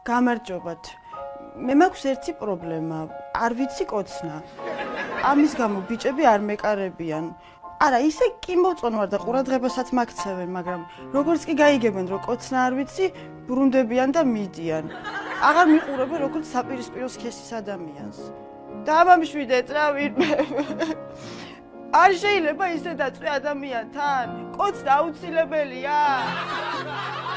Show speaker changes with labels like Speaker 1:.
Speaker 1: გამარჯობათ. მე მაქვს ერთი პრობლემა. არ ვიცი კოცნა. ამის გამო ბიჭები არ მეკარებიან. არა, ისე კი მოწონვარ და ყურადღებასაც მაქცევენ, მაგრამ როგორც კი გაიგებენ, რომ კოცნა არ ვიცი, ბრუნდებიან და მიდიან. აღარ მიყურებენ როგორც საპირისპირო სქესის ადამიანს. დამამშვიდეთ რა ვინმე. არ შეიძლება ისე დაწვე ადამიანთან? კოცნა აუცილებელია.